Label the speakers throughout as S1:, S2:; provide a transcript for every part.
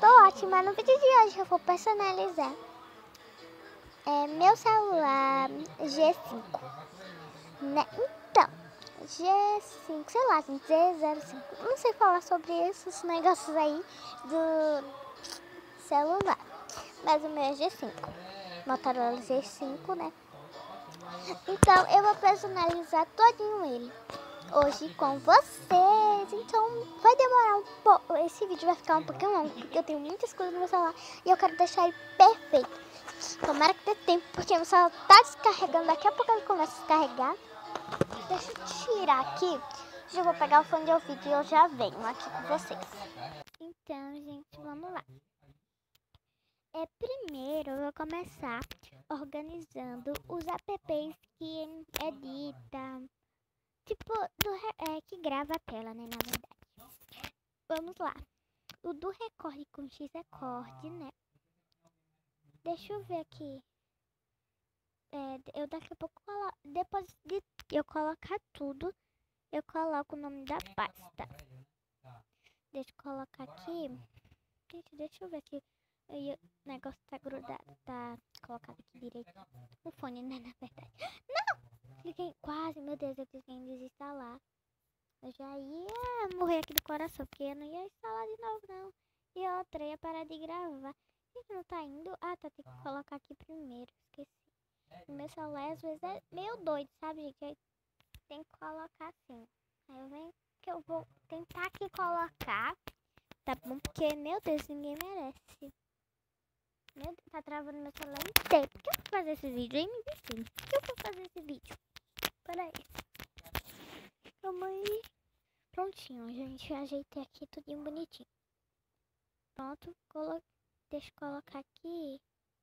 S1: ótimo, mas no vídeo de hoje eu vou personalizar meu celular G5, né? Então, G5, sei lá, gente, Z05, não sei falar sobre esses negócios aí do celular, mas o meu é G5, Motorola G5, né? Então eu vou personalizar todinho ele hoje com vocês. Então vai demorar um pouco, esse vídeo vai ficar um pouquinho longo, porque eu tenho muitas coisas no meu celular e eu quero deixar ele perfeito. Tomara que dê tempo, porque meu celular tá descarregando, daqui a pouco ele começa a descarregar. Deixa eu tirar aqui, eu vou pegar o fone de ouvido e eu já venho aqui com vocês. Então, gente, vamos lá. Primeiro eu vou começar organizando os apps que edita, tipo, que grava a tela, né, na verdade. Vamos lá. O do Record com Xrecord, né? Deixa eu ver aqui. Eu daqui a pouco, depois de eu colocar tudo, eu coloco o nome da pasta. Deixa eu colocar aqui. Gente, deixa eu ver aqui. O negócio tá grudado, tá colocado aqui direito. O fone, né, na verdade. Não! Cliquei quase, meu Deus, eu cliquei em desinstalar. Eu já ia morrer aqui do coração, porque eu não ia instalar de novo, não. E outra, ia parar de gravar. Gente, não tá indo? Ah, tá, tem que colocar aqui primeiro, esqueci. O meu celular às vezes é meio doido, sabe, gente? Aí tem que colocar assim. Aí eu venho que eu vou tentar aqui colocar, tá bom? Porque, meu Deus, ninguém merece. Meu Deus, tá travando meu celular inteiro. Por que eu vou fazer esse vídeo, hein? Me diz, por que eu vou fazer esse vídeo? Peraí. Calma aí. Prontinho, gente. Ajeitei aqui tudinho bonitinho. Pronto. Deixa eu colocar aqui.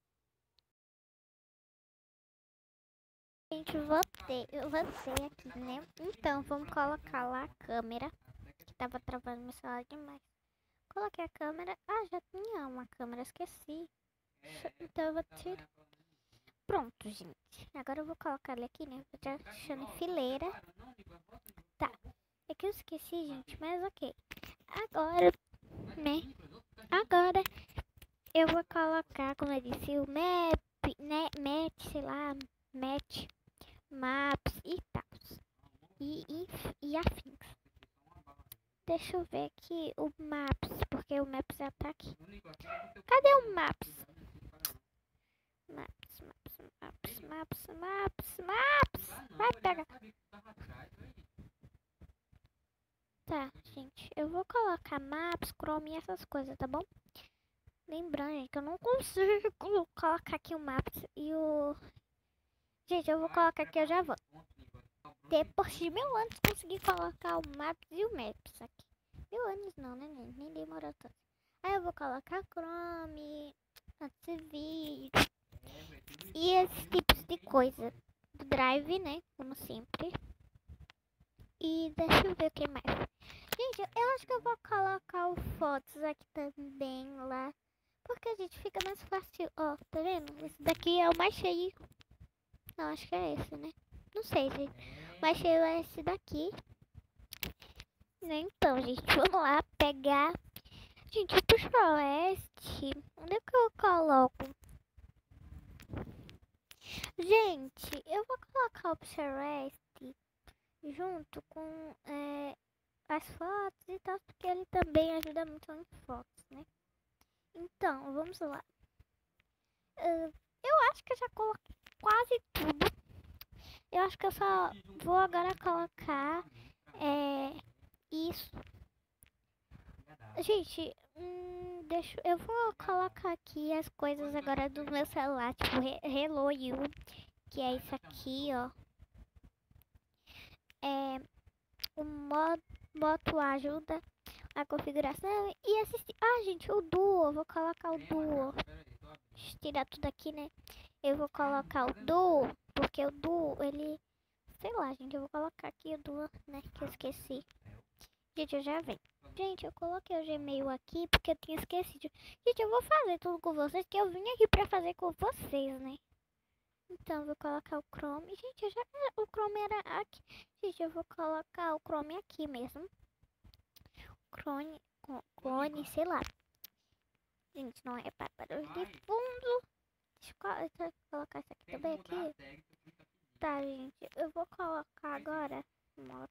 S1: Gente, eu voltei aqui, né? Então, vamos colocar lá a câmera. Que tava travando meu celular demais. Coloquei a câmera. Ah, já tinha uma câmera, esqueci. Então eu vou tirar. Pronto, gente. Agora eu vou colocar ele aqui, né? Vou deixando em fileira. Tá. É que eu esqueci, gente, mas ok. Agora, né? Agora eu vou colocar, como eu disse, o map, né? Match, sei lá, match, maps e tal. E afins. Deixa eu ver aqui o maps, porque o maps já tá aqui. Cadê o maps? Maps. Vai pegar. Tá, gente, eu vou colocar maps, Chrome e essas coisas, tá bom? Lembrando, gente, que eu não consigo colocar aqui o maps e o... Gente, eu vou colocar aqui, eu já vou. Depois de 1000 anos consegui colocar o maps e o maps aqui. 1000 anos não, né, nem demorou tanto. Aí eu vou colocar Chrome, antivírus e esses tipos de coisa. Do Drive, né, como sempre. E deixa eu ver o que mais. Gente, eu acho que eu vou colocar o fotos aqui também lá. Porque a gente fica mais fácil. Ó, tá vendo? Esse daqui é o mais cheio. Não, acho que é esse, né? Não sei, gente. O mais cheio é esse daqui. Então, gente, vamos lá pegar. Gente, o Pinterest. Onde é que eu coloco? Gente, eu vou colocar o Pinterest junto com as fotos e tal, porque ele também ajuda muito em fotos, né? Então, vamos lá. Eu acho que eu já coloquei quase tudo. Eu acho que eu só vou agora colocar isso. Gente, eu vou colocar aqui as coisas agora do meu celular, tipo Hello You, que é isso aqui, ó. O modo ajuda a configuração e assistir. Ah, gente, o Duo, eu vou colocar o Duo. Deixa eu tirar tudo aqui, né? Eu vou colocar o Duo, porque o Duo, ele... Sei lá, gente, eu vou colocar aqui o Duo, né? Que eu esqueci. Gente, eu já venho. Gente, eu coloquei o Gmail aqui porque eu tinha esquecido. Gente, eu vou fazer tudo com vocês, que eu vim aqui pra fazer com vocês, né? Então, eu vou colocar o Chrome. Gente, o Chrome era aqui. Gente, eu vou colocar o Chrome aqui mesmo. Clone, sei lá. Gente, não repara barulho de fundo. Deixa eu colocar isso aqui também aqui. Tá, gente, eu vou colocar agora moto.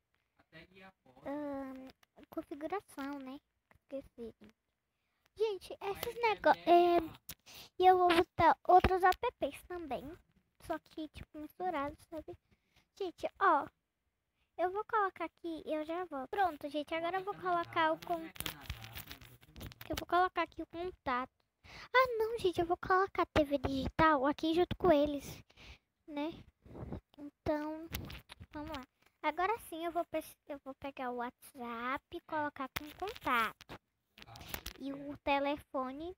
S1: Configuração, né? Esqueci. Gente, esses negócios. E eu vou botar outros apps também. Só que, tipo, misturados, sabe? Gente, ó. Eu vou colocar aqui e eu já vou. Pronto, gente. Agora eu vou colocar eu vou colocar aqui o contato. Ah, não, gente. Eu vou colocar a TV digital aqui junto com eles, né? Então, vamos lá. Agora sim eu vou pegar o WhatsApp e colocar com contato. E o telefone.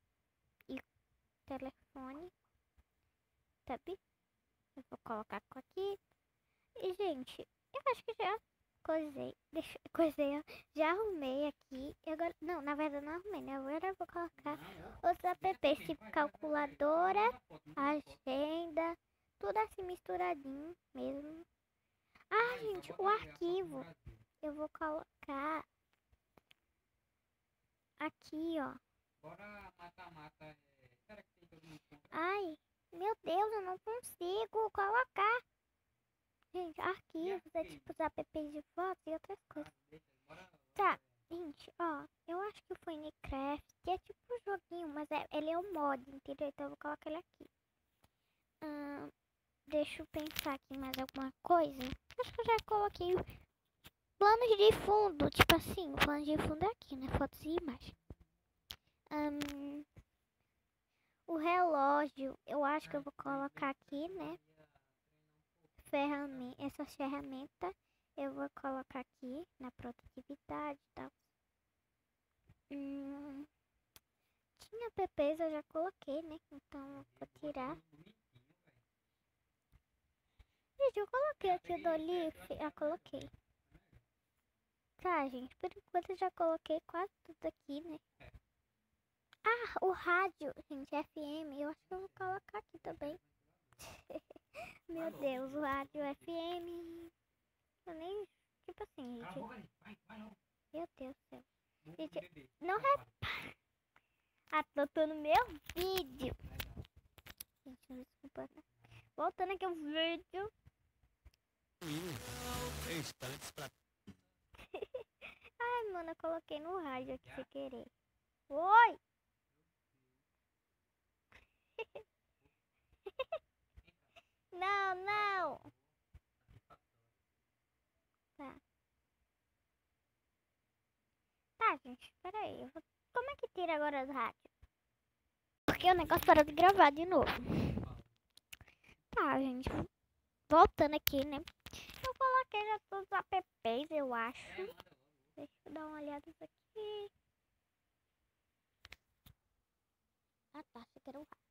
S1: Sabe? Eu vou colocar aqui. E, gente, eu acho que já coisei, já arrumei aqui. Agora, não, na verdade não arrumei, né? Agora eu vou colocar outros apps, tipo calculadora, agenda, tudo assim misturadinho mesmo. Ah, gente, o arquivo eu vou colocar aqui, ó. Ai, meu Deus, eu não consigo colocar. Gente, arquivos é tipo os apps de fotos e outras coisas. Tá, gente, ó, eu acho que foi Minecraft, que é tipo um joguinho, mas ele é um mod, entendeu? Então eu vou colocar ele aqui. Deixa eu pensar aqui mais alguma coisa. Acho que eu já coloquei planos de fundo, tipo assim, o plano de fundo é aqui, né? Fotos e imagens. O relógio, eu acho que eu vou colocar aqui, né? Essas ferramentas eu vou colocar aqui na produtividade e tal. Tinha apps, eu já coloquei, né? Então eu vou tirar. Gente, eu coloquei aqui o do Leaf, eu coloquei. Tá, gente, por enquanto eu já coloquei quase tudo aqui, né? Ah, o rádio, gente, FM, eu acho que eu vou colocar aqui também. Meu Deus, o rádio FM. Eu nem, tipo assim, gente. Meu Deus do céu. Gente, não repara. Ah, tô no meu vídeo. Gente, desculpa, né? Voltando aqui o vídeo. Ai, mano, eu coloquei no rádio aqui sem querer. Oi! Não, não! Tá. Tá, gente, peraí. Como é que tira agora do rádio? Porque o negócio parou de gravar de novo. Tá, gente. Voltando aqui, né? Eu coloquei já todos os apps, eu acho. Deixa eu dar uma olhada nisso aqui. Ah, tá. Achei que era o rádio.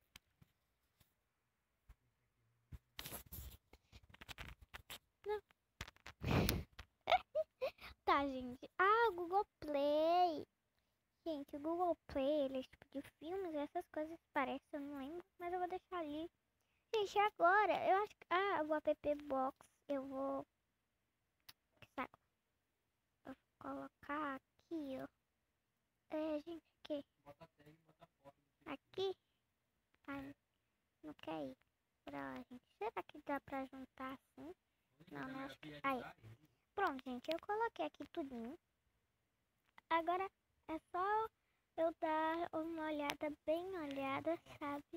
S1: Não. Tá, gente. Ah, o Google Play. Gente, o Google Play, ele é tipo de filmes, essas coisas parecem, eu não lembro, mas eu vou deixar ali. Gente, agora, eu acho que... Ah, o app Box, eu vou... Que saco. Eu vou colocar aqui, ó. Gente, aqui. Aqui? Ai, não quer ir pra gente. Será que dá pra juntar assim? Não, não acho que... Aí. Pronto, gente, eu coloquei aqui tudinho. Agora é só eu dar uma olhada, bem olhada, sabe?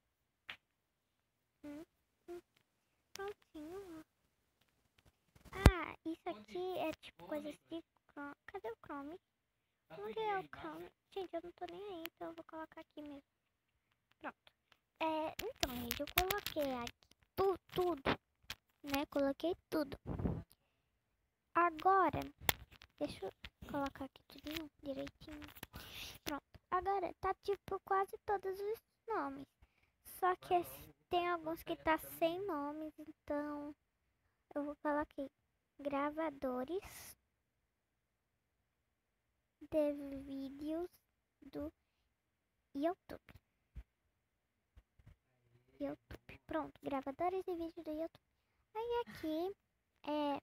S1: Prontinho. Ah, isso aqui é tipo coisas de Chrome. Cadê o Chrome? Onde é o Chrome? Gente, eu não tô nem aí, então eu vou colocar aqui mesmo. Pronto. Então, gente, eu coloquei aqui tudo, né? Coloquei tudo. Agora, deixa eu colocar aqui tudo direitinho. Pronto. Agora, tá tipo quase todos os nomes. Só que tem alguns que tá sem nomes, então eu vou colocar aqui. Gravadores de vídeos do YouTube. Pronto, gravadores de vídeo do YouTube. Aí aqui é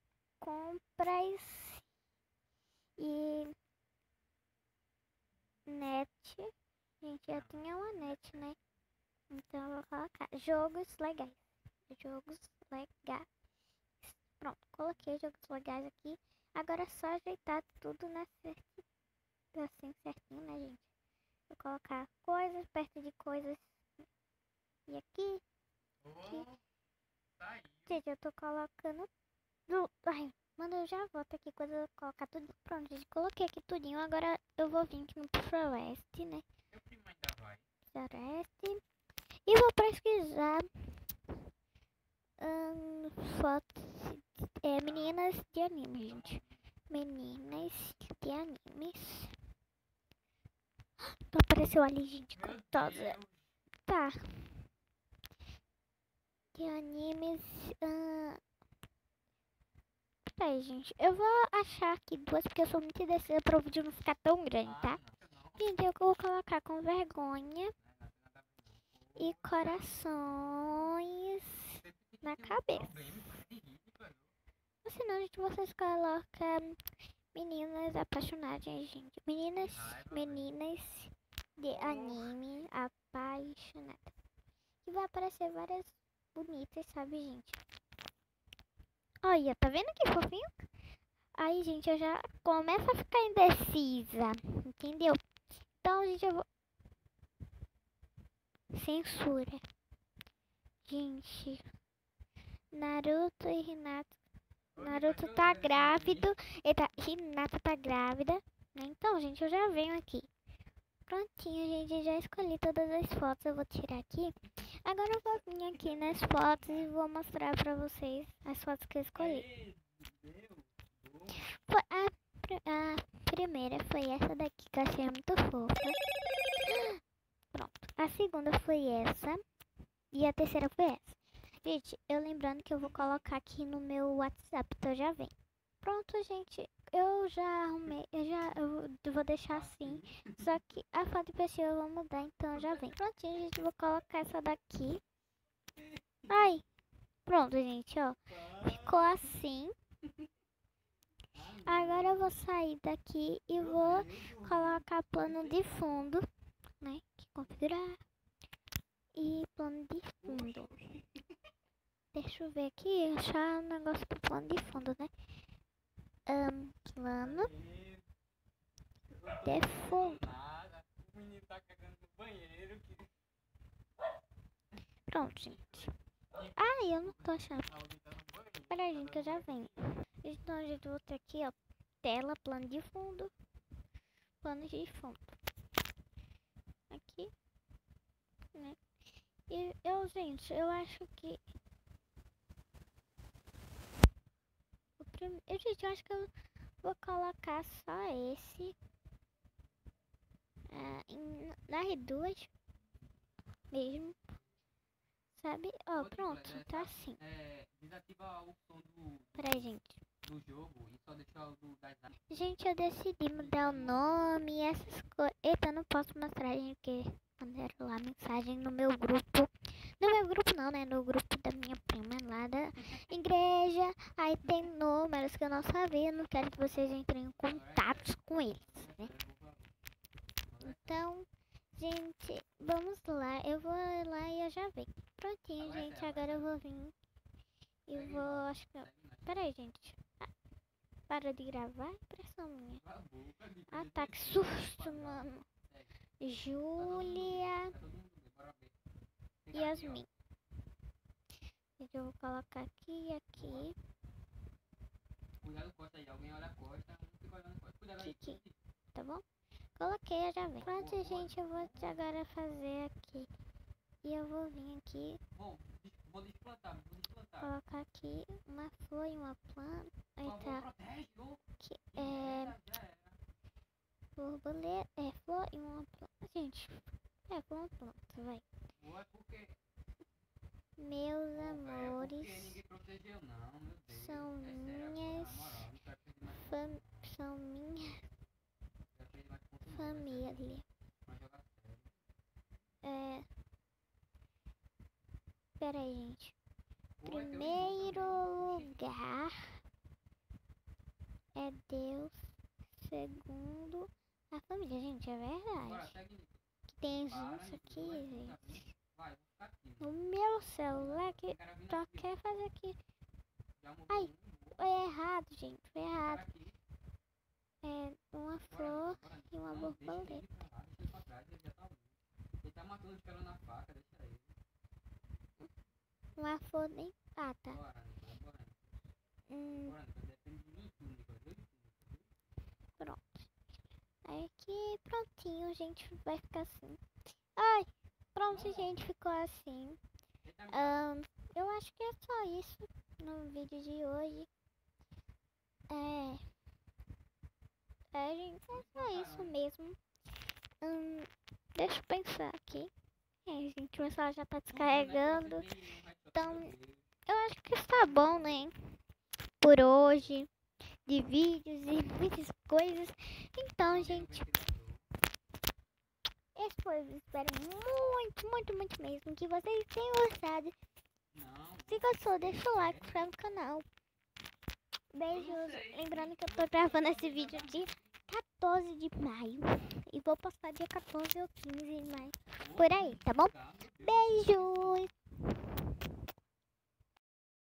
S1: compras e net. Gente, eu tinha uma net, né? Então eu vou colocar jogos legais. Jogos legais. Pronto, coloquei jogos legais aqui. Agora é só ajeitar tudo assim certinho, né, gente? Vou colocar coisas perto de coisas. E aqui. Gente, eu tô colocando. Ai, mano, eu já volto aqui quando eu colocar tudo. Pronto, gente, coloquei aqui tudinho. Agora eu vou vir aqui no Pinterest, né? Pinterest. E vou pesquisar fotos meninas de anime, gente. Meninas de animes. Não apareceu ali, gente, gostosa. Tá. De animes. Peraí, gente. Eu vou achar aqui duas, porque eu sou muito indecisa para o vídeo não ficar tão grande, tá? Gente, eu vou colocar com vergonha e corações na cabeça. Ou senão, gente, vocês colocam meninas apaixonadas, gente. Meninas de anime apaixonadas. E vai aparecer várias bonitas, sabe, gente? Olha, tá vendo que fofinho? Aí, gente, eu já começo a ficar indecisa, entendeu? Então, gente, eu vou... Censura. Gente, Naruto e Hinata. Naruto tá grávido. Hinata tá grávida. Né? Então, gente, eu já venho aqui. Prontinho, gente, já escolhi todas as fotos. Eu vou tirar aqui. Agora eu vou vir aqui nas fotos e vou mostrar pra vocês as fotos que eu escolhi. A primeira foi essa daqui, que eu achei muito fofa. Pronto. A segunda foi essa. E a terceira foi essa. Gente, eu lembrando que eu vou colocar aqui no meu WhatsApp, então já vem. Pronto, gente. Eu já arrumei. Eu vou deixar assim. Só que a foto de perfil eu vou mudar, então já vem. Prontinho, gente. Vou colocar essa daqui. Ai. Pronto, gente, ó. Ficou assim. Agora eu vou sair daqui e vou colocar plano de fundo, né? Que configurar. E plano de fundo. Deixa eu ver aqui, achar um negócio pro plano de fundo, né? Plano de fundo. Pronto, gente. Ah, eu não tô achando. Peraí, gente, que eu já venho. Então, gente, eu vou ter aqui, ó. Tela, plano de fundo. Plano de fundo. Aqui. Né? E gente, eu acho que... Gente, eu acho que eu vou colocar só esse. Nas duas. Mesmo. Sabe? Ó, pronto, tá assim.
S2: Desativa o som
S1: Peraí, gente.
S2: do jogo e só deixa o do das armas.
S1: Gente, eu decidi mudar o nome e essas coisas. Eita, eu não posso mostrar, gente, porque mandaram lá mensagem no meu grupo. No meu grupo não, né? No grupo da minha prima lá da igreja. Aí tem números que eu não sabia. Eu não quero que vocês entrem em contatos com eles, né? Então, gente, vamos lá. Eu vou lá e eu já venho. Prontinho, gente. Agora eu vou vir. E vou, acho que... Peraí, gente. Para de gravar, impressão minha. Ah, tá, que susto, mano. Júlia. Yasmin. Eu vou colocar aqui e aqui.
S2: Cuidado, costa aí. Alguém olha a costa. Não fica olhando a costa. Cuidado aí.
S1: Aqui. Tá bom? Coloquei, eu já venho. Pronto, gente, eu vou agora fazer aqui. E eu vou vir aqui.
S2: Vou desplantar.
S1: Colocar aqui uma flor e uma planta. Aí tá. Aqui borboleta. Flor e uma planta. Gente, flor e uma planta, vai. Meus amores são minhas são minha família. Pera aí, gente. Primeiro lugar é Deus. Segundo, A família, gente, é
S2: Bora,
S1: verdade.
S2: segue, Nico.
S1: Que tem
S2: Para,
S1: gente
S2: Nico.
S1: aqui,
S2: Vai,
S1: gente.
S2: vai, vou ficar aqui.
S1: O meu celular que
S2: Tem cara vindo
S1: só
S2: aqui, ó.
S1: quer fazer aqui.
S2: Já morreu
S1: Ai.
S2: um.
S1: Foi errado, gente. Foi
S2: Cara
S1: errado.
S2: aqui.
S1: É uma
S2: Bora,
S1: flor
S2: Nico, bora, Nico.
S1: e uma
S2: Não, deixa
S1: borboleta.
S2: ele pra lá, deixa ele pra trás, ele já tá longe. Ele tá matando os caras na faca, deixa ele.
S1: Uma flor nem pata.
S2: Bora, Nico, bora, Nico.
S1: Hum,
S2: Bora, Nico, depende de mim e tu, Nico. Eu e tu, Nico.
S1: pronto. Aí aqui, prontinho, gente. Vai ficar assim. Ai, pronto, gente. Ficou assim.
S2: Eita, merda.
S1: Eu acho que é só isso no vídeo de hoje. Gente, é só isso mesmo. Deixa eu pensar aqui. Gente, o meu celular já tá descarregando. Então, eu acho que está bom, né? Por hoje, de vídeos e muitas coisas. Então, gente, esse foi o vídeo. Espero muito, muito, muito mesmo que vocês tenham gostado. Se gostou, deixa o like, se inscreve no canal. Beijos. Lembrando que eu tô gravando esse vídeo dia 14 de maio. E vou postar dia 14 ou 15 de maio. Por aí, tá bom? Beijos.